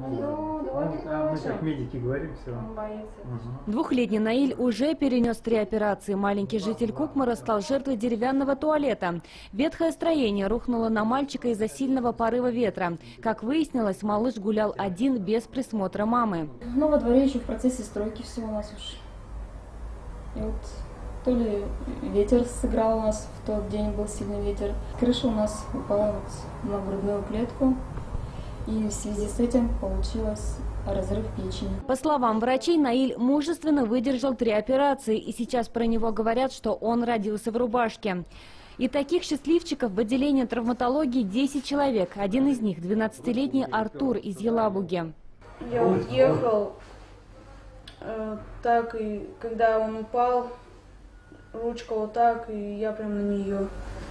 Мы как медики говорим, все. Он боится. Двухлетний Наиль уже перенес 3 операции. Маленький житель Кукмара стал жертвой деревянного туалета. Ветхое строение рухнуло на мальчика из-за сильного порыва ветра. Как выяснилось, малыш гулял один без присмотра мамы. Ну, во дворе еще в процессе стройки все у нас уж. И вот то ли ветер сыграл у нас, в тот день был сильный ветер. Крыша у нас упала вот на грудную клетку. И в связи с этим получилось разрыв печени. По словам врачей, Наиль мужественно выдержал 3 операции. И сейчас про него говорят, что он родился в рубашке. И таких счастливчиков в отделении травматологии 10 человек. Один из них – 12-летний Артур из Елабуги. Я вот ехал, так и когда он упал, ручка вот так, и я прям на нее.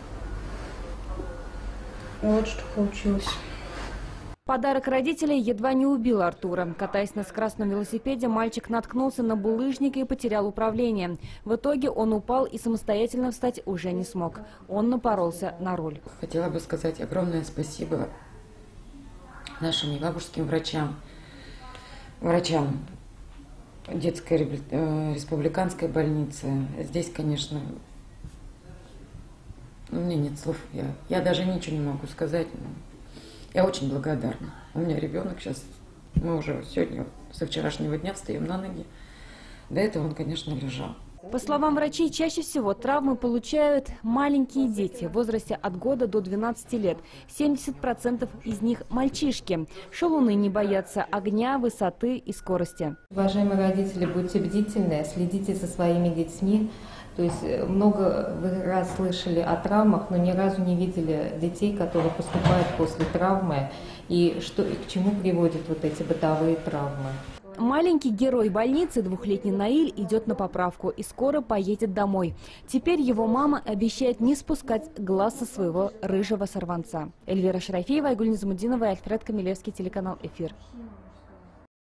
Вот что получилось. Подарок родителей едва не убил Артура. Катаясь на скоростном велосипеде, мальчик наткнулся на булыжник и потерял управление. В итоге он упал и самостоятельно встать уже не смог. Он напоролся на руль. Хотела бы сказать огромное спасибо нашим елабужским врачам детской республиканской больницы. Здесь, конечно, у меня нет слов. Я даже ничего не могу сказать. Я очень благодарна. У меня ребенок сейчас, мы уже сегодня, со вчерашнего дня встаем на ноги. До этого он, конечно, лежал. По словам врачей, чаще всего травмы получают маленькие дети в возрасте от года до 12 лет. 70% из них мальчишки. Шалуны не боятся огня, высоты и скорости. Уважаемые родители, будьте бдительны, следите за своими детьми. То есть много вы раз слышали о травмах, но ни разу не видели детей, которые поступают после травмы, и к чему приводят вот эти бытовые травмы. Маленький герой больницы, 2-летний Наиль, идет на поправку и скоро поедет домой. Теперь его мама обещает не спускать глаз со своего рыжего сорванца. Эльвира Шарафиева, Айгуль Низамудинова и Альфред Камилевский, телеканал «Эфир».